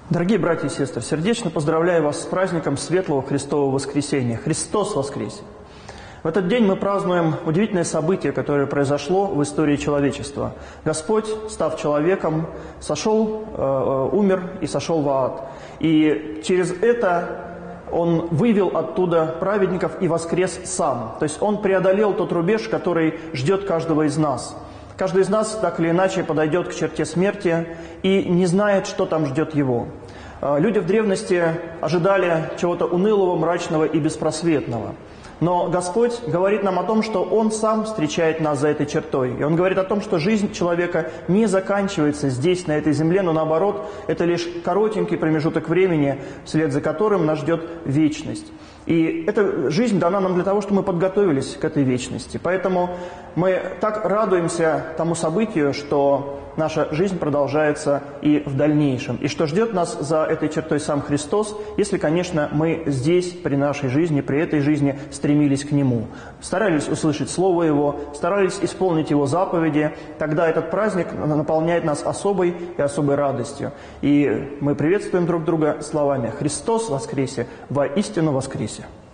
Дорогие братья и сестры, сердечно поздравляю вас с праздником Светлого Христового Воскресения. Христос воскресе! В этот день мы празднуем удивительное событие, которое произошло в истории человечества. Господь, став человеком, умер и сошел в ад. И через это Он вывел оттуда праведников и воскрес сам. То есть Он преодолел тот рубеж, который ждет каждого из нас. Каждый из нас так или иначе подойдет к черте смерти и не знает, что там ждет его. Люди в древности ожидали чего-то унылого, мрачного и беспросветного. Но Господь говорит нам о том, что Он сам встречает нас за этой чертой. И Он говорит о том, что жизнь человека не заканчивается здесь, на этой земле, но наоборот, это лишь коротенький промежуток времени, вслед за которым нас ждет вечность. И эта жизнь дана нам для того, чтобы мы подготовились к этой вечности. Поэтому мы так радуемся тому событию, что наша жизнь продолжается и в дальнейшем. И что ждет нас за этой чертой сам Христос, если, конечно, мы здесь, при нашей жизни, при этой жизни стремились к Нему. Старались услышать Слово Его, старались исполнить Его заповеди. Тогда этот праздник наполняет нас особой и особой радостью. И мы приветствуем друг друга словами «Христос воскресе! Воистину воскресе!»